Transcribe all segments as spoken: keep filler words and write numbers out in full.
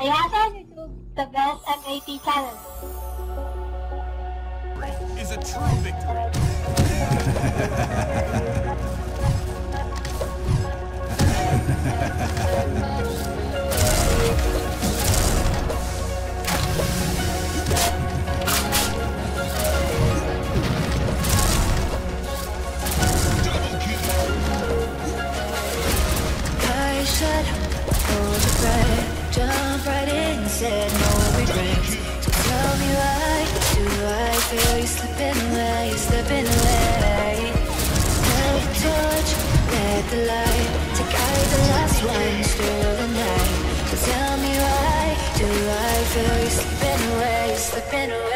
Ayasan YouTube, the best M A T channel. Is a true victory. I should hold your breath, jump right in and said no regrets. So tell me why do I feel you slipping away, you slipping away? Held the torch, let the light to guide the last ones through the night. So tell me why do I feel you slipping away, you slipping away?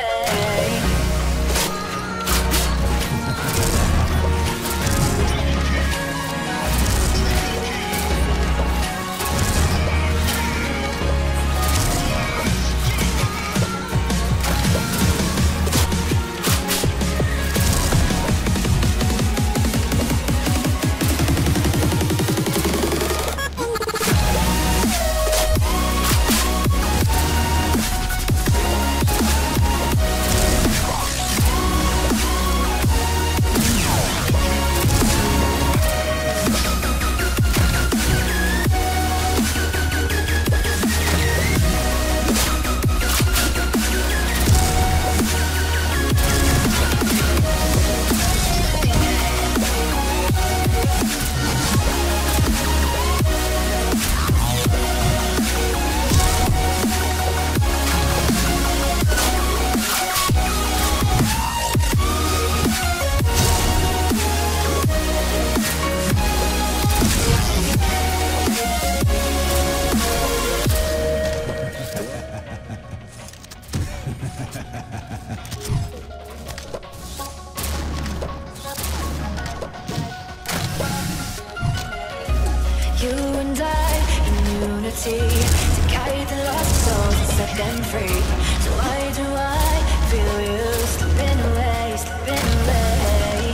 You and I in unity to guide the lost souls and set them free. So why do I feel you slipping away, slipping away?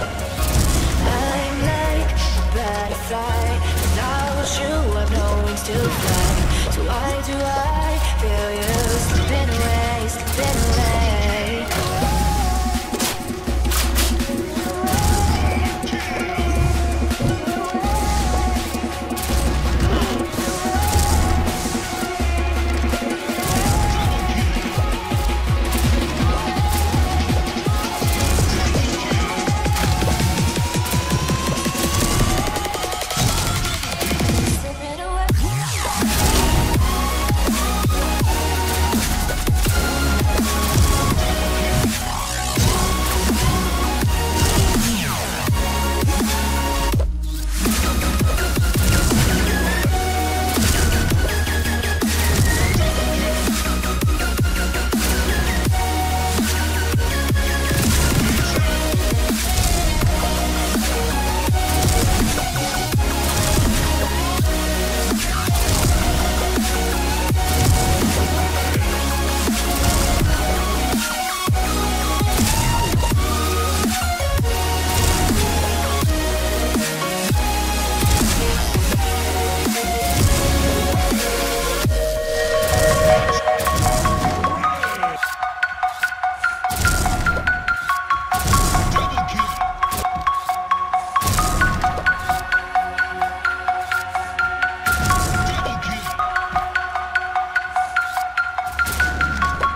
I'm like a butterfly, and I will shoot up no wings to fly. So why do I feel you slipping away, slipping away?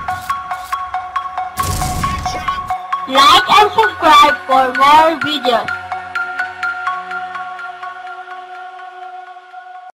Like and subscribe for more videos.